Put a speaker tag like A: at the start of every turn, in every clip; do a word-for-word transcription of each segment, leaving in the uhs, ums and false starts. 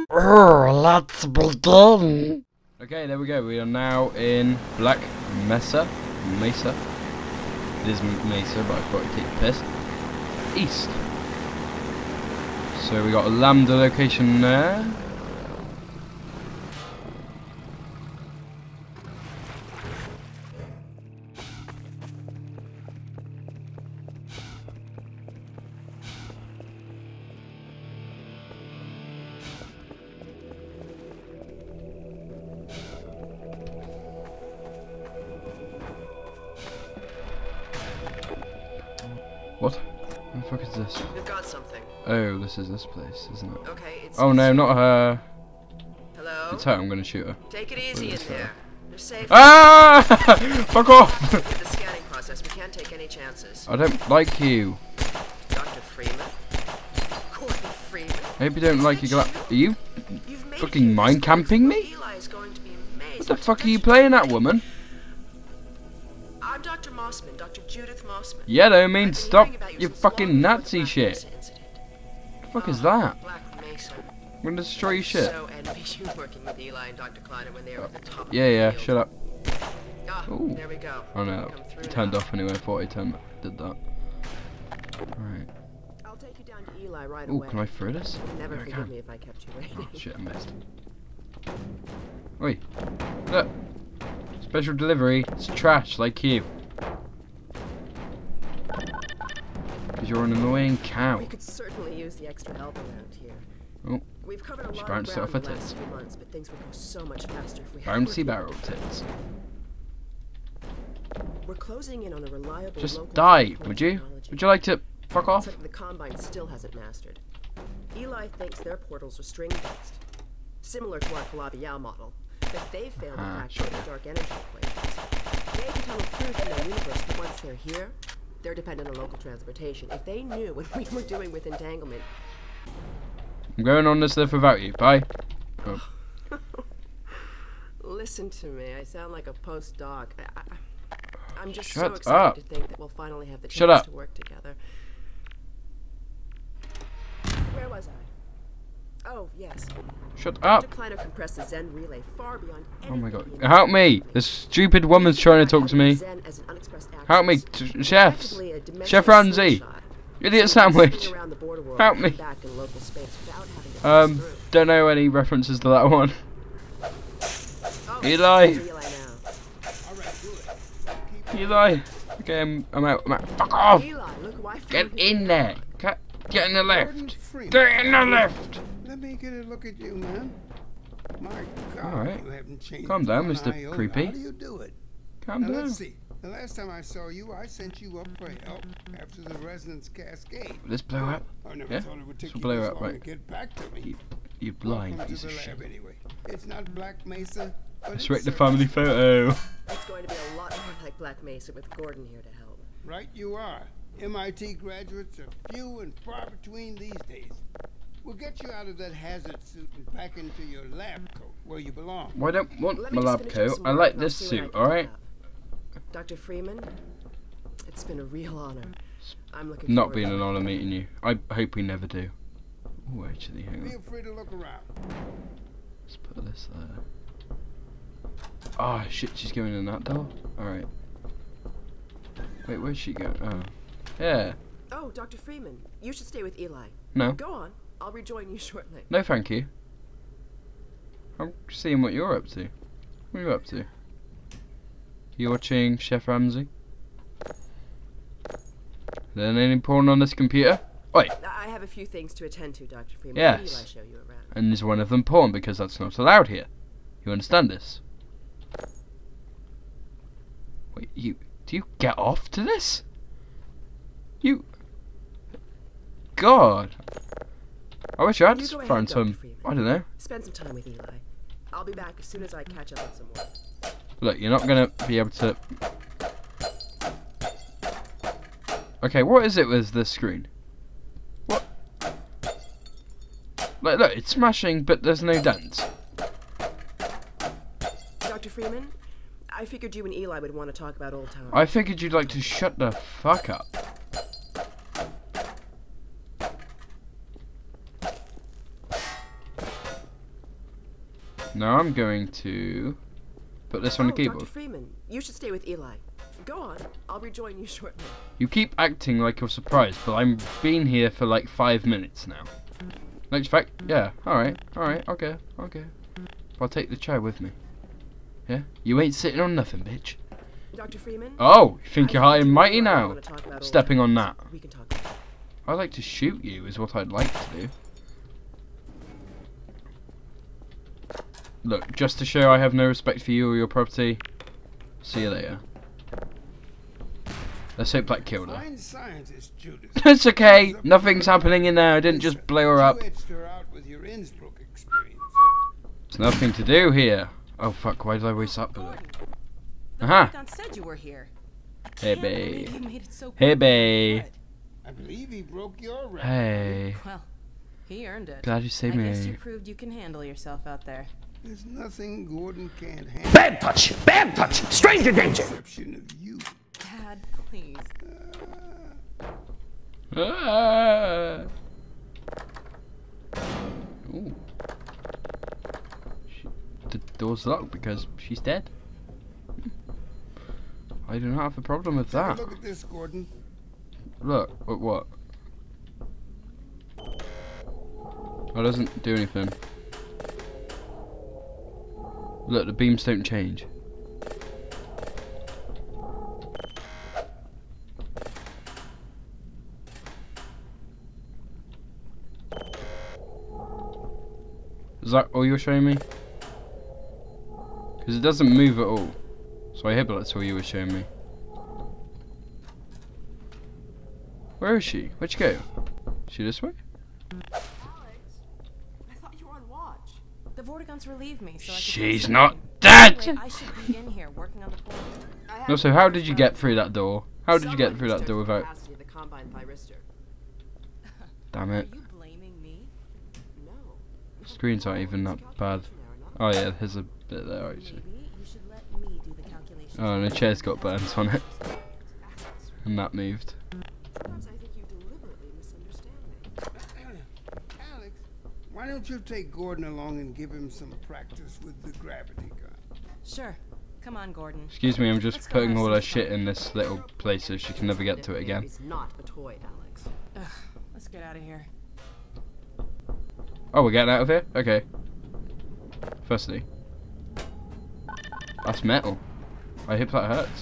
A: Oh, let's begin.
B: Okay, there we go. We are now in Black Mesa. Mesa. It is Mesa, but I thought I'd take the piss. East. So we got a Lambda location there. What? What the fuck is this?
C: We've got something.
B: Oh, this is this place, isn't it?
C: Okay, it's
B: Oh no, not her.
C: Hello?
B: It's her, I'm gonna shoot her.
C: Take it easy in there. You're safe.
B: Ah! Fuck off!
C: With the scanning process, we can't take any chances.
B: I don't like you.
C: Doctor Freeman? Gordon Freeman?
B: I hope you don't like your gla- Are you
C: You've made
B: fucking
C: it
B: mind camping me?
C: Eli is going to be amazed.
B: What the fuck are you playing at, woman?
C: I'm Doctor Mossman, Doctor Judith Mossman.
B: Yeah, no, I mean,
C: I've been
B: stop
C: hearing about you
B: your
C: since long
B: fucking
C: before the
B: Nazi
C: Black
B: shit.
C: Mesa incident.
B: What the fuck is
C: Oh,
B: that?
C: Black Mesa.
B: I'm gonna destroy your shit.
C: So envious you working with Eli and Doctor Kleiner when they were at the top.
B: Yeah,
C: of the
B: yeah,
C: field.
B: shut up.
C: Ah,
B: Ooh.
C: there we go.
B: Oh no,
C: Come through
B: it turned
C: now.
B: off anyway. I thought I turned, did that. Right.
C: I'll take you down to Eli right
B: Oh,
C: away.
B: can I throw this?
C: Never
B: Yeah, I
C: forgive
B: can.
C: me if I kept you waiting.
B: Oh shit, I missed. Oi. Look. Special delivery. It's trash like you. Because you're an annoying cow.
C: We could certainly use the extra help around here.
B: Oh,
C: We've covered a
B: she
C: lot of
B: bounced
C: ground
B: off her
C: in the last
B: tits.
C: few months, but things would go so much faster if we had
B: bouncy
C: working
B: barrel
C: people.
B: tits.
C: We're closing in on a reliable
B: Just
C: local
B: die,
C: transport
B: would you?
C: technology.
B: Would you like to fuck off?
C: Something the Combine still hasn't mastered. Eli thinks their portals are string-based, similar to our Calabi-Yau model, but they failed to
B: Ah,
C: factor in
B: sure.
C: the dark energy equations. They can tunnel through from their universe, but once they're here, they're dependent on local transportation. If they knew what we were doing with entanglement,
B: I'm going on this live without you. Bye. Oh.
C: listen to me. I sound like a postdoc. I, I, I'm just
B: Shut
C: so excited
B: up.
C: to think that we'll finally have the
B: Shut
C: chance
B: up.
C: to work together. Where was I? Oh, yes.
B: Shut
C: Doctor
B: up.
C: Kleiner compressed the Zen relay far beyond
B: Oh my god.
C: anything
B: Help me. This stupid woman's trying to talk to me.
C: Zen as an unexpressed
B: Help me.
C: axis.
B: T chefs.
C: Effectively a dimensional
B: Chef Ramsay.
C: slingshot.
B: Idiot
C: So you can
B: sandwich.
C: swing around the border world
B: Help
C: and
B: me.
C: come back in local space without having to
B: Um,
C: pass through.
B: don't know any references to that one.
C: Oh,
B: Eli.
C: there's Eli now.
B: Eli. Okay, I'm, I'm out. I'm out. Fuck off.
C: Eli, look, why
B: Get
C: found
B: in there. Get, get in the
D: Gordon
B: lift.
D: Freeman.
B: Get in the lift.
D: Let me get a look at you, man. My God,
B: Alright.
D: you haven't changed.
B: Calm down,
D: one
B: Mister
D: iota.
B: Creepy.
D: How do you do it?
B: Calm
D: Now,
B: down.
D: let's see. The last time I saw you, I sent you up for help after the resonance cascade.
B: Will this blow up?
D: I never
B: Yeah?
D: thought it would
B: This
D: take
B: will
D: you
B: blow
D: this
B: up,
D: long
B: right?
D: to get back to me.
B: You, you blind
D: Welcome
B: piece
D: to
B: of
D: the
B: shit.
D: lab anyway. It's not Black Mesa, but
B: Let's
D: it's
B: rate the
D: certainly-
B: family photo.
C: It's going to be a lot more like Black Mesa with Gordon here to help.
D: Right you are. M I T graduates are few and far between these days. We'll get you out of that hazard suit and back into your lab coat where you belong.
B: Well, I don't want
C: Let
B: my
C: me just
B: lab
C: finish up
B: coat.
C: some
B: I
C: work
B: like
C: and I'll
B: this
C: see what I
B: suit,
C: can
B: alright?
C: dig up. Doctor Freeman, it's been a real honor. I'm looking
B: Not
C: forward
B: being
C: to
B: an
C: it.
B: honour meeting you. I hope we never do. Oh, actually, hang on.
D: Feel free to look around.
B: Let's put this there. Oh, shit, she's going in that door? Alright. Wait, where's she going? Oh. Yeah.
C: Oh, Doctor Freeman, you should stay with Eli.
B: No.
C: Go on. I'll rejoin you shortly.
B: No, thank you. I'm seeing what you're up to. What are you up to? You watching Chef Ramsay? Then any porn on this computer? Oi!
C: I have a few things to attend to, Doctor Freeman.
B: Yes.
C: Let Eli show you around.
B: And is one of them porn because that's not allowed here. You understand this? Wait, you do you get off to this? You God. I wish I had
C: You go ahead,
B: found
C: Doctor
B: some
C: Freeman.
B: I don't know.
C: Spend some time with Eli. I'll be back as soon as I catch up on some work.
B: Look, you're not gonna be able to Okay, what is it with this screen? What? Like, look, it's smashing, but there's no dents.
C: Doctor Freeman, I figured you and Eli would want to talk about old times.
B: I figured you'd like to shut the fuck up. Now I'm going to put this on the
C: Oh,
B: keyboard.
C: Doctor Freeman, you should stay with Eli. Go on. I'll rejoin you shortly.
B: You keep acting like you're surprised, but I'm been here for like five minutes now. Next fact, yeah, alright, alright, okay, okay. I'll take the chair with me. Yeah? You ain't sitting on nothing, bitch.
C: Doctor Freeman?
B: Oh, you think
C: I
B: you're high and
C: you
B: mighty
C: know I
B: now?
C: wanna talk about old
B: Stepping on
C: times.
B: that.
C: We can talk.
B: I'd like to shoot you is what I'd like to do. Look, just to show I have no respect for you or your property, see you later. Let's hope that killed her.
D: Fine scientist, Judas.
B: It's okay, nothing's happening in there, I didn't just blow her up.
D: You edged her out with your Innsbruck experience.
B: There's nothing to do here. Oh fuck, why did I waste that bullet?
E: The
B: Aha!
E: Pentagon said you were here. I
B: Hey,
E: can't
B: babe.
E: believe you made it so
B: Hey,
E: quickly.
B: babe.
E: Good.
D: I believe he broke your record.
B: Hey.
E: Well, he earned it.
B: Glad you
E: I
B: saved
E: guess you
B: me.
E: proved you can handle yourself out there.
D: There's nothing Gordon can't handle.
A: Bad touch! Bad touch! Stranger danger!
D: Exception of you.
E: Dad, please.
B: Ah. Ooh. She, the door's locked because she's dead. I do not have a problem with
D: Take a
B: that.
D: look at this, Gordon.
B: Look, what? What? Oh, it doesn't do anything. Look, the beams don't change. Is that all you're showing me? Because it doesn't move at all. So I hope that's all you were showing me. Where is she? Where'd she go? Is she this way?
C: Alex, I thought you were on watch.
E: The Vortigon's relieved me, so I can
B: She's
E: focus on
B: not
E: working.
B: dead!
E: Anyway, I should be in here working on the point.
C: I have
B: No, so how did you get through that door? How did you get through that door without...
C: Capacity of the combine thyristor.
B: Damn
E: Are
B: it.
E: you blaming me?
C: No.
B: Screens aren't even that bad. Oh yeah, there's a bit there actually.
E: Maybe you should let me do the calculations.
B: Oh, and the chair's got buttons on it. And that moved.
C: Sometimes I think you deliberately misunderstand me.
D: Alex, why don't you take Gordon along and give him some practice with the gravity gun?
E: Sure. Come on, Gordon.
B: Excuse me, I'm just
E: Let's go
B: putting
E: have
B: all
E: some
B: her
E: fun.
B: shit in this little place so she can never get to it again.
C: It's not a toy, Alex.
E: Ugh, let's get out of here.
B: Oh, we're getting out of here? Okay. Firstly. That's metal. I hope that hurts.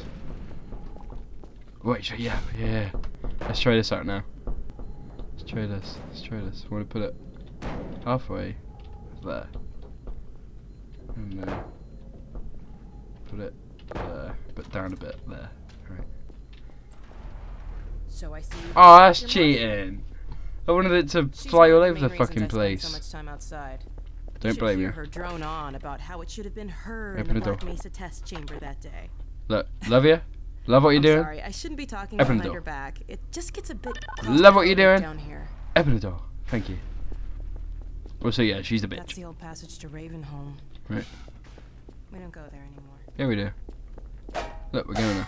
B: Wait, yeah, yeah. Let's try this out now. Let's try this. Let's try this. I want to put it halfway there. And then put it there, but down a bit there. Right.
E: So I see. you
B: Oh, that's
E: your
B: cheating. I wanted it to
E: She's
B: fly all
E: one of
B: over
E: the
B: the
E: main
B: fucking
E: reasons I spend
B: place.
E: So much time outside.
B: Don't
E: should
B: blame
E: hear
B: you.
E: her drone on about how it should have been her in
B: Open
E: the
B: the door.
E: Black Mesa test chamber that day.
B: Look, love you. Love what you're
E: I'm
B: doing.
E: sorry, I shouldn't be talking
B: Open the
E: behind
B: door.
E: her back. It just gets a bit.
B: Love what you're
E: claustrophobic
B: doing.
E: down here.
B: Open the door. Thank you. Well, so yeah, she's a
E: That's
B: bitch.
E: the old passage to Ravenholm.
B: Right.
E: We don't go there anymore.
B: Yeah, we do. Look, we're going there.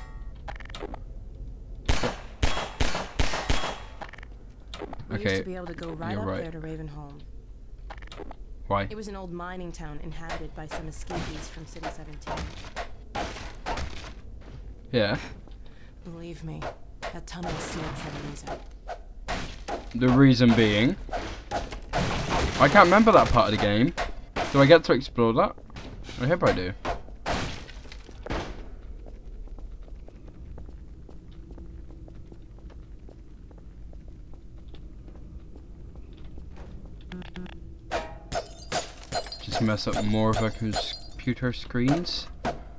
E: We
B: Okay,
E: used to be able to go right
B: you're
E: up
B: right.
E: there to Ravenholm.
B: Why?
E: It was an old mining town inhabited by some escapees from City seventeen.
B: Yeah.
E: Believe me, that tunnel is sealed for a reason.
B: The reason being, I can't remember that part of the game. Do I get to explore that? I hope I do. Just mess up more of our computer screens.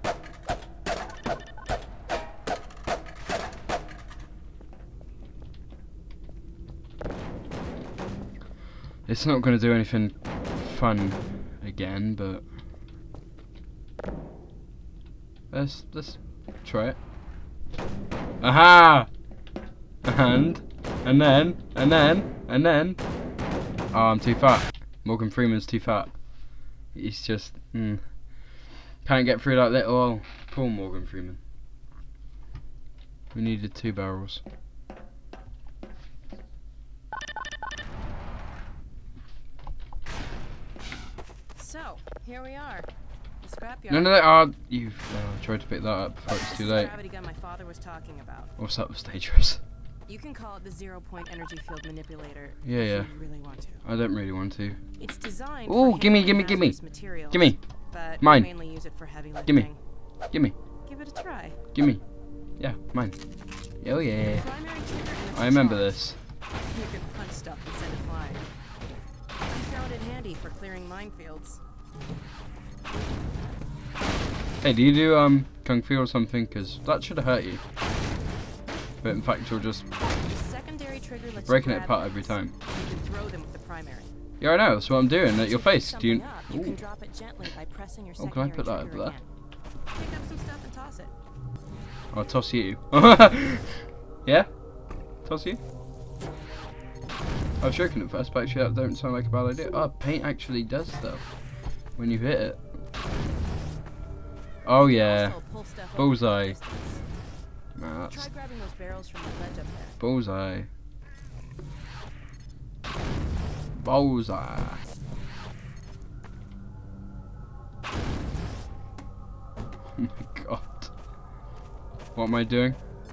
B: It's not going to do anything fun again, but let's let's try it. Aha! And and then and then and then. Oh, I'm too fat. Morgan Freeman's too fat. He's just mm, can't get through that little hole. Poor Morgan Freeman. We needed two barrels.
E: So, here we are. The scrapyard.
B: No, no, no. Oh, you uh, tried to pick that up before it's
E: This
B: too
E: is the
B: late.
E: gravity gun my father was talking about.
B: What's up, dangerous?
E: You can call it the zero-point energy field manipulator.
B: Yeah,
E: if
B: yeah.
E: You really want to.
B: I don't really want to.
E: It's designed.
B: Ooh,
E: for
B: gimme,
E: handling
B: gimme, gimme.
E: hazardous materials,
B: Gimme.
E: But
B: Mine.
E: we mainly use it for heavy lifting.
B: Gimme. Gimme.
E: Give it a try.
B: Gimme. Yeah, mine. Oh yeah.
E: Primary trigger and
B: I remember
E: charge.
B: this.
E: You can punch stuff and send it flying. I found it handy for clearing minefields.
B: Hey, do you do um kung fu or something? Because that should have hurt you. But in fact, you're just
E: The secondary trigger lets
B: breaking
E: you
B: it
E: grab
B: apart every
E: things.
B: time.
E: You can throw them with the primary.
B: Yeah, I know. That's what I'm doing at your face. Do you?
E: Something up, you can
B: Ooh.
E: drop it gently by pressing your
B: Oh, can I
E: secondary
B: put that
E: trigger
B: over there?
E: again. Pick up some stuff and toss it.
B: I'll toss you. Yeah? Toss you? I was joking at first, but actually that don't sound like a bad idea. Oh, paint actually does stuff when you hit it. Oh yeah.
E: Also pull stuff over
B: Bullseye.
E: distance.
B: Nah, that's
E: Try grabbing those barrels from the ledge up there.
B: bullseye. Bullseye. Oh my god. What am I doing?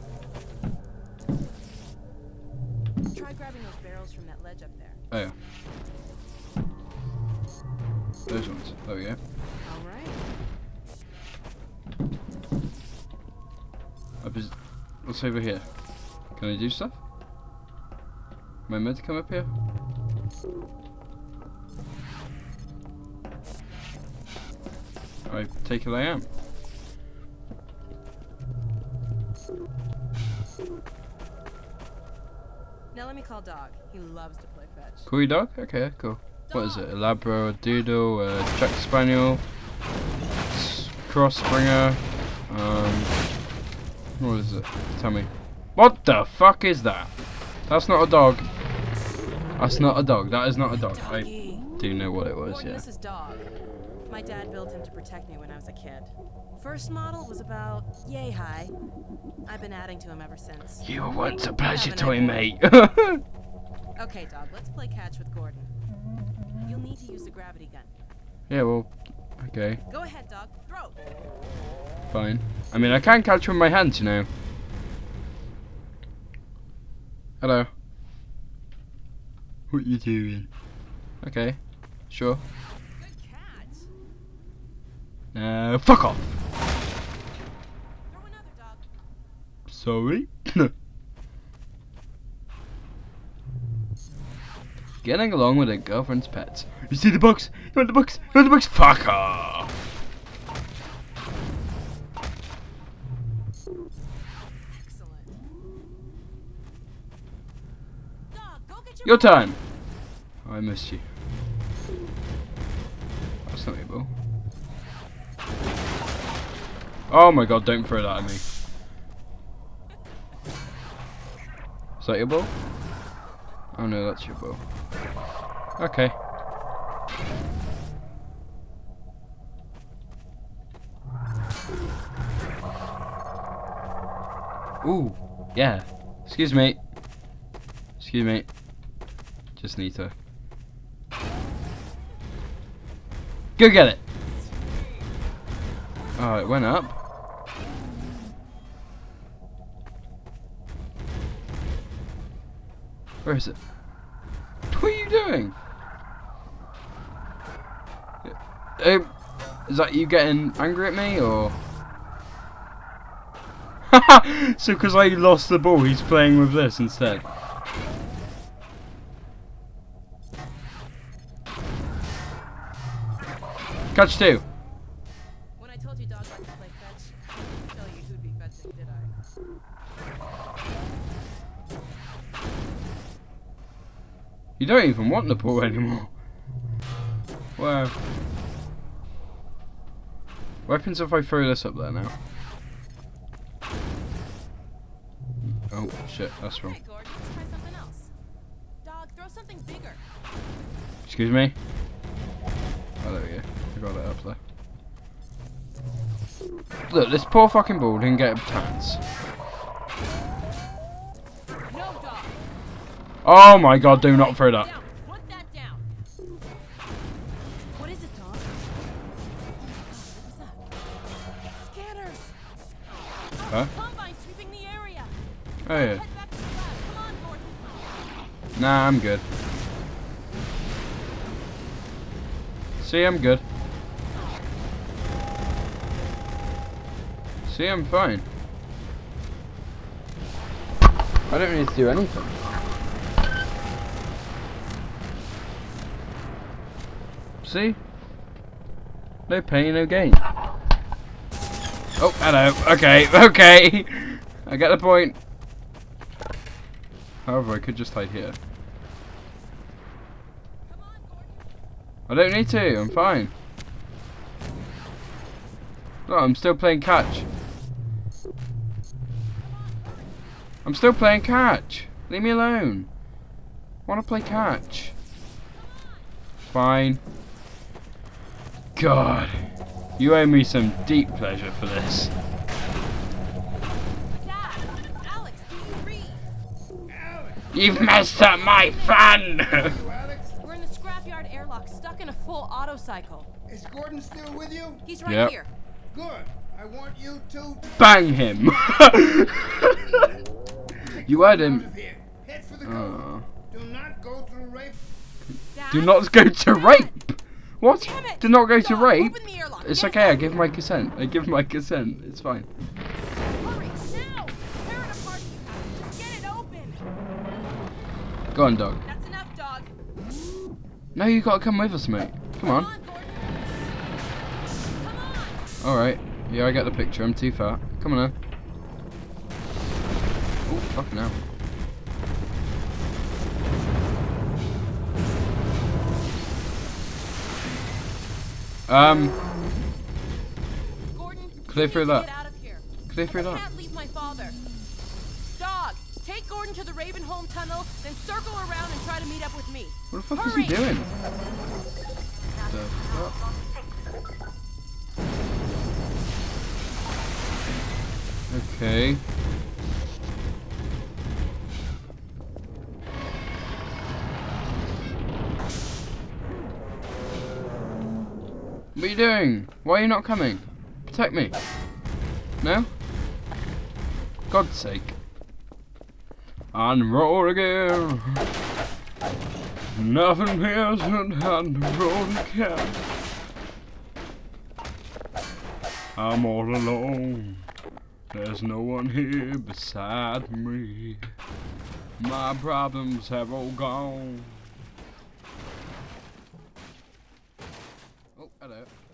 E: Try grabbing those barrels from that ledge up there.
B: Oh yeah. Those ones. There we go.
E: All right.
B: I pres- What's over here? Can I do stuff? Am I meant to come up here? I take it I am.
E: Now let me call Dog. He loves to play fetch.
B: Cool dog? Okay, cool. What is it? A Labrador, a Doodle, a Jack Spaniel, s- Cross Springer, um, what is it? Tell me. What the fuck is that? That's not a dog. That's not a dog. That is not a dog. I
E: Doggy.
B: do know what it was,
E: Gordon,
B: yeah.
E: this is Dog. My dad built him to protect me when I was a kid. First model was about yay high. I've been adding to him ever since.
B: You were once a pleasure
E: Have a
B: toy,
E: night,
B: mate.
E: Okay, Dog, let's play catch with Gordon. You'll need to use the gravity gun.
B: Yeah, well, okay,
E: Go ahead, Dog. Throw.
B: fine. I mean, I can catch with my hands, you know. Hello. What you doing? Okay, sure.
E: Good catch.
B: Uh, fuck off.
E: Throw another, Dog.
B: Sorry. Getting along with a girlfriend's pets. You see the box? You want the box? You want the box? Fuck off.
E: Excellent. Dog, go get your
B: Your turn. I missed you. That's not your ball. Oh my god, don't throw that at me. Is that your ball? Oh no, that's your ball. Okay. Ooh, yeah. Excuse me. Excuse me. Just need to go get it. Oh, it went up. Where is it? What are you doing? Um, is that you getting angry at me, or? So because I lost the ball, he's playing with this instead. Catch two.
E: When I told you Dog liked to play fetch, I didn't tell you who'd be fetching, did I?
B: You don't even want the ball anymore. Wow. What happens if I throw this up there now? Oh shit, that's wrong.
E: Okay, Gordon, let's try something else. Dog, throw something bigger.
B: Excuse me? Oh, there we go. I got it up there. Look, this poor fucking ball didn't get a chance.
E: No, Dog.
B: Oh my god, do not throw that.
E: Down. Put that down. What is it, Dog?
B: Huh?
E: Combine sweeping the area.
B: Oh yeah.
E: Head back to the lab. Come on, Gordon.
B: Nah, I'm good. See, I'm good. See, I'm fine. I don't need to do anything. See? No pain, no gain. Oh, hello. Okay, okay. I get the point. However, I could just hide here. I don't need to. I'm fine. Oh, I'm still playing catch. I'm still playing catch. Leave me alone. I want to play catch. Fine. God. You owe me some deep pleasure for this.
E: Dad, Alex, do you read?
D: Alex!
B: You've messed up my fun!
D: You, Alex?
E: We're in the scrapyard airlock, stuck in a full auto cycle.
D: Is Gordon still with you?
E: He's right
B: Yep.
E: here.
D: Good. I want you to
B: Bang him! You heard him.
D: out of here. Head for the cove.
B: Oh.
D: Do not go through rape.
E: Dad?
B: Do not go to rape! What?
E: Damn it!
B: Do not go to
E: Dog,
B: rape?
E: open the airlock.
B: It's
E: Get
B: okay, I
E: inside.
B: give my consent. I give my consent. It's fine.
E: Hurry, now! Tear it apart. Just get it open.
B: Go on, dog.
E: That's enough, dog.
B: No, you gotta come with us, mate. Come on.
E: Come on, Gordon. Come on.
B: Alright. Yeah, I get the picture. I'm too fat. Come on now. Oh, fucking hell. Um,
E: Gordon,
B: clear
E: you
B: through
E: need to
B: that.
E: Get out of here.
B: Clear through
E: I
B: that.
E: can't leave my father. Dog, take Gordon to the Ravenholm tunnel, then circle around and try to meet up with me.
B: What the fuck
E: Hurry.
B: is he doing? The fuck? Okay. What are you doing? Why are you not coming? Protect me. No? God's sake. And roll again. Nothing else than on the road again. I'm all alone. There's no one here beside me. My problems have all gone. Oh, hello.